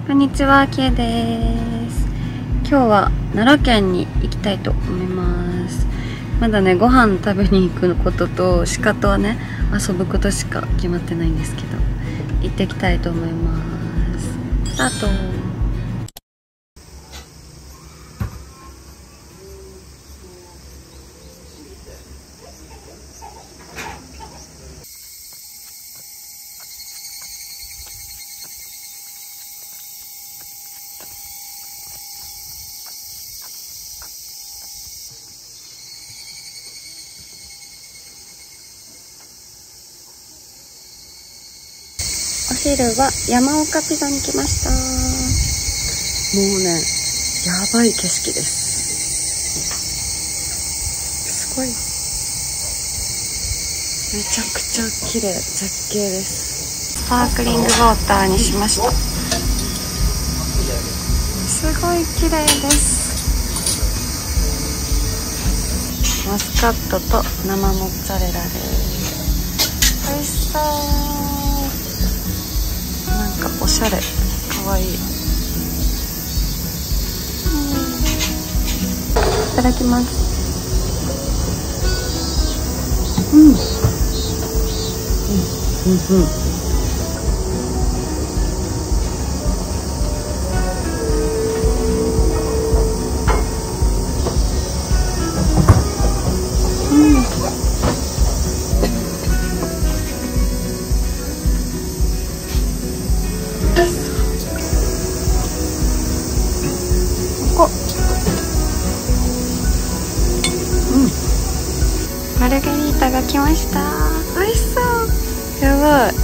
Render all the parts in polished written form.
こんにちは、けいです。今日は奈良県に行きたいと思います。まだね、ご飯食べに行くことと鹿とね、遊ぶことしか決まってないんですけど、行ってきたいと思います。スタート。お昼は山岡ピザに来ました。もうね、やばい景色です。すごい。めちゃくちゃ綺麗、絶景です。スパークリングウォーターにしました。すごい綺麗です。マスカットと生モッツァレラです。美味しそう。おしゃれ、かわいい。いただきます。マルゲリータが来ました。美味しそう。やばい。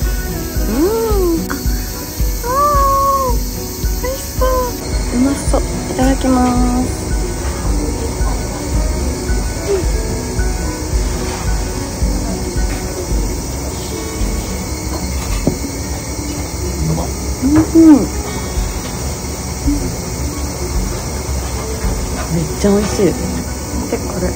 美味しそう。うまそう。いただきます。めっちゃ美味しい。で、これ。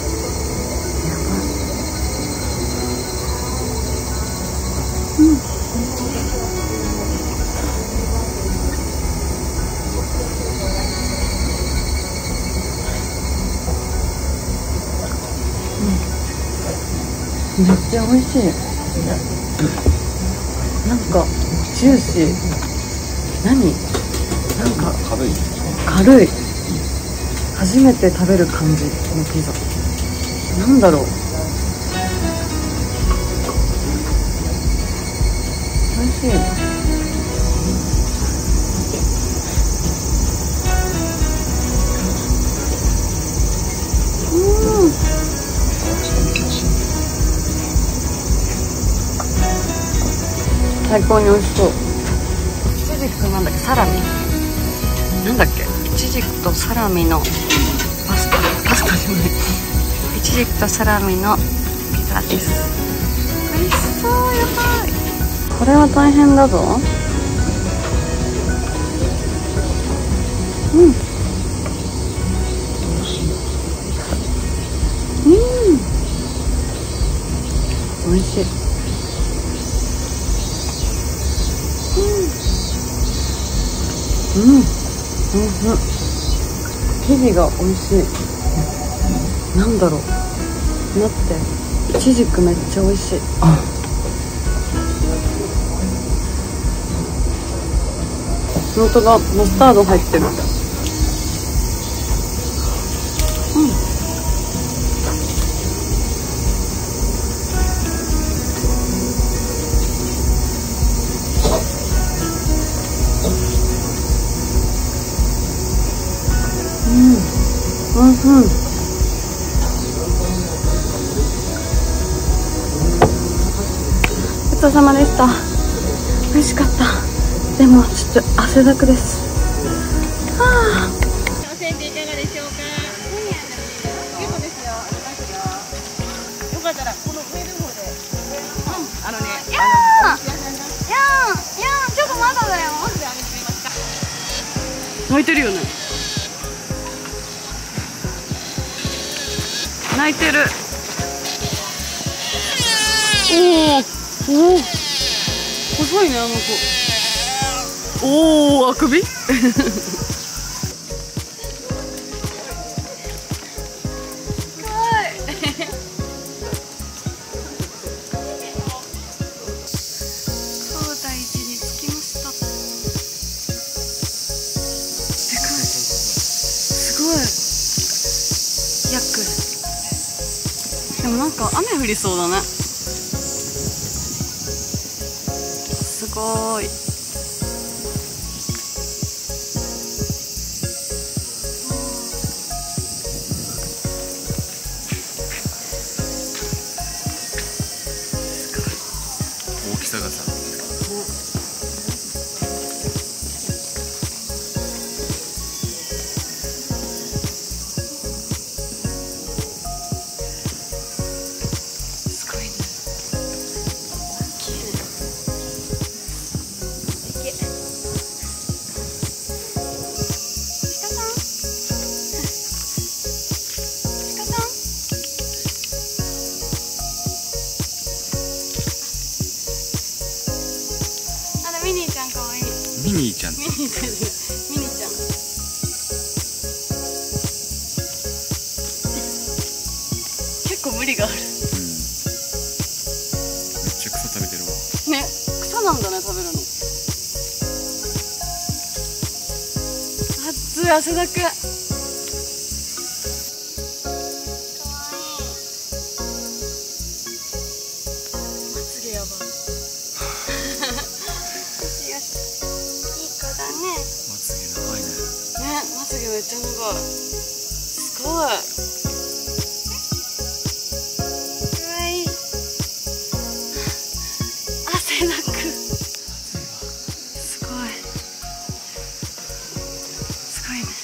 めっちゃ美味しい。なんかジューシー。何？なんか軽い。初めて食べる感じのピザ。なんだろう。美味しい。最高に美味しそう。イチジクとなんだっけ、サラミなんだっけ、イチジクとサラミのパスタじゃないイチジクとサラミのピザです。美味しそう。やばい。これは大変だぞ。美味しい。生地が美味しい。なんだろう。待って、イチジクめっちゃ美味しい。本当だ、マスタード入ってる。ごちそうさまでした。美味しかった。でもちょっと汗だくです。挑戦っていかがでしょうか。結構ですよ。ありますよ。よかったらこの上の方で。ちょっとまだだよ。泣いてるよね。泣いてる。おお、細いねあの子。 おお、あくびでもなんか雨降りそうだね。すごーい。 大きさがさ、 ミニーちゃんかわいい。 ミニーちゃん。 ミニーちゃん。ミニーちゃん。結構無理がある。うん。めっちゃ草食べてるわ。 ね、草なんだね、食べるの。熱い、汗だく。まつげやばい。 まつげ長いね。 ね、まつげめっちゃ長い。すごい。かわいい。汗だく。すごい。すごいね。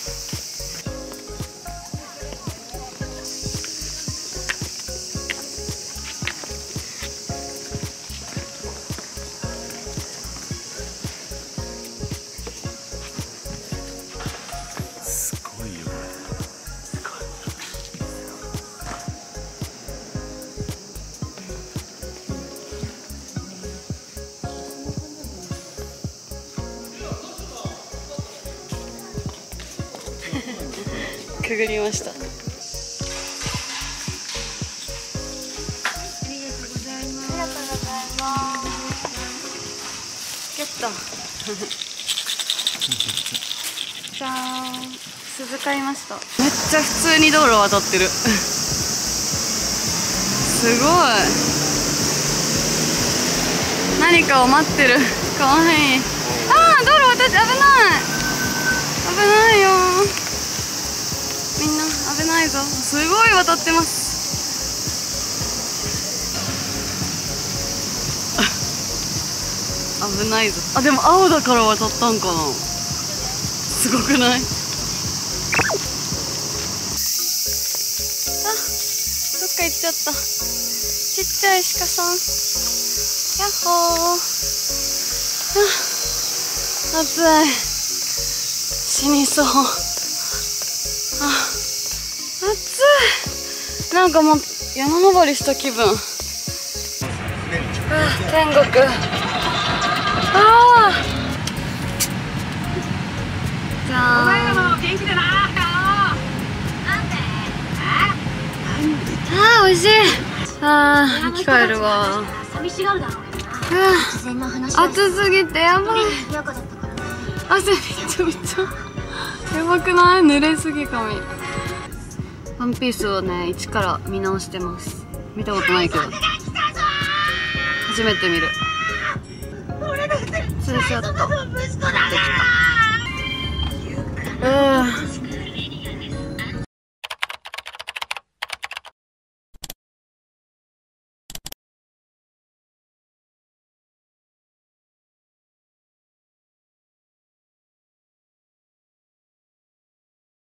くぐりました。ありがとうございます。ありがとうございます。ゲット。じゃーん。鈴買いました。めっちゃ普通に道路渡ってる。すごい。何かを待ってる。かわいい。ああ、道路渡って危ない。危ないよ。みんな危ないぞ。すごい渡ってます。危ないぞ。あ、でも青だから渡ったんかな。すごくない？あ、どっか行っちゃった。ちっちゃい鹿さん。やっほー。あ、暑い。死にそう。暑い。なんかもう山登りした気分。天国。ああ。じゃあ。お前らも元気だな。なんで？ああ、美味しい。ああ、生き返るわ。寂しがるだろうけどな。暑すぎてやばい。汗びちゃびちゃ。やばくない？濡れすぎ髪。ワンピースをね、一から見直してます。見たことないけど初めて見る。ツーショット買ってきた。